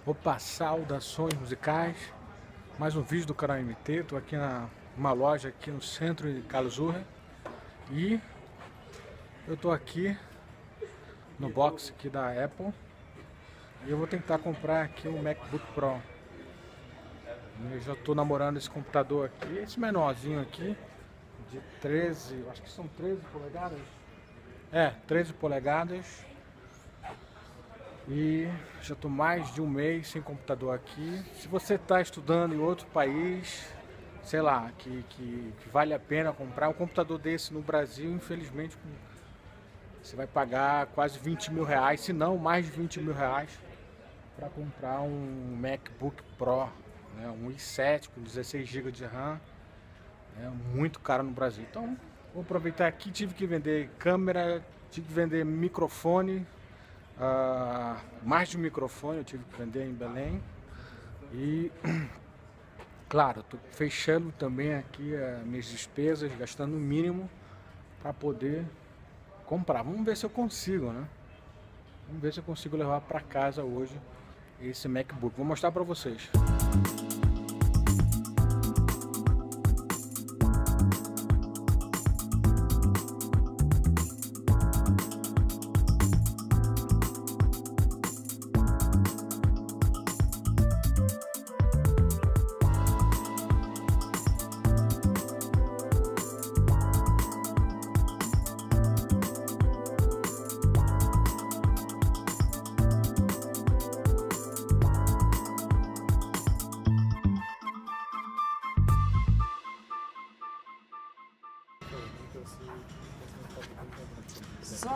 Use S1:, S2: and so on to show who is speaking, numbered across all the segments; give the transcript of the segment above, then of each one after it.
S1: Opa, saudações musicais, mais um vídeo do canal MT. Estou aqui numa loja aqui no centro de Karlsruhe e eu estou aqui no box aqui da Apple e eu vou tentar comprar aqui um MacBook Pro. Eu já estou namorando esse computador aqui, esse menorzinho aqui de 13, acho que são 13 polegadas. 13 polegadas. E já estou mais de um mês sem computador aqui. Se você está estudando em outro país, sei lá, que vale a pena comprar um computador desse no Brasil, infelizmente você vai pagar quase 20 mil reais, se não mais de 20 mil reais, para comprar um MacBook Pro, né, um i7 com 16 GB de RAM, é muito caro no Brasil. Então vou aproveitar aqui, tive que vender câmera, tive que vender microfone. Mais de um microfone eu tive que vender em Belém. E claro, estou fechando também aqui as minhas despesas, gastando o mínimo para poder comprar. Vamos ver se eu consigo, né? Vamos ver se eu consigo levar para casa hoje esse MacBook. Vou mostrar para vocês.
S2: So.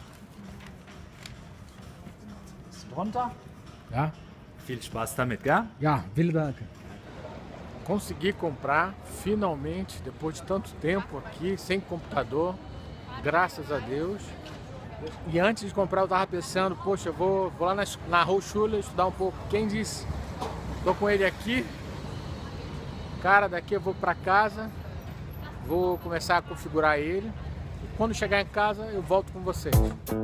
S2: Ist drunter?
S1: Ja?
S2: Viel Spaß damit, gell?
S1: Ja, vielen Dank. Consegui comprar finalmente, depois de tanto tempo aqui sem computador, graças a Deus. E antes de comprar eu tava pensando, poxa, eu vou lá na Hochschule estudar um pouco. Quem disse? Tô com ele aqui. Cara, daqui eu vou para casa, vou começar a configurar ele. E quando chegar em casa eu volto com vocês.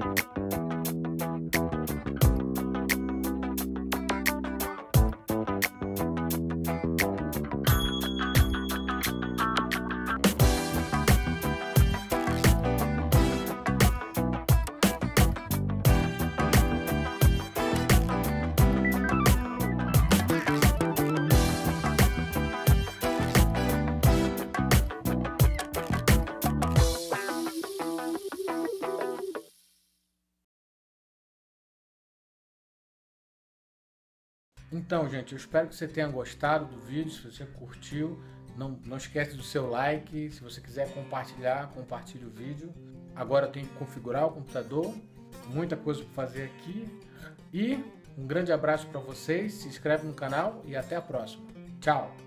S1: Então, gente, eu espero que você tenha gostado do vídeo. Se você curtiu, não esquece do seu like. Se você quiser compartilhar, compartilhe o vídeo. Agora eu tenho que configurar o computador, muita coisa para fazer aqui. E um grande abraço para vocês, se inscreve no canal e até a próxima. Tchau!